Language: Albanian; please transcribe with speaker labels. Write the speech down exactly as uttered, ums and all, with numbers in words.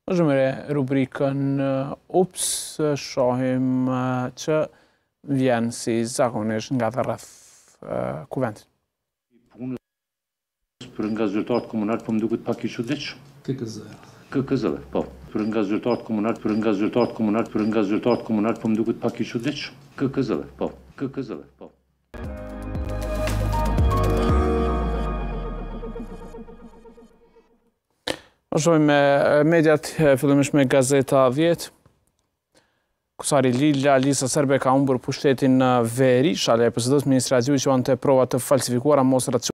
Speaker 1: Shumë rubrikën Ups, shohim që vjen si zakonisht nga të rreth kuvendit.
Speaker 2: Për nga zyrtarët komunal, po më duket pak i çuditshëm.
Speaker 3: K K Z.
Speaker 2: K K Z, po. Për nga zyrtarët komunal, për nga zyrtarët komunal, për nga zyrtarët komunal, po më duket pak i çuditshëm. K K Z, po. K K Z, po.
Speaker 1: Shohim me mediat, fillimisht me Gazeta dhjetë. Kusari Lila Lisa Serbe ka humbur pushtetin në Veri, shale e P S D-s, Ministri Aziu që ante prova të falsifikuara mostrat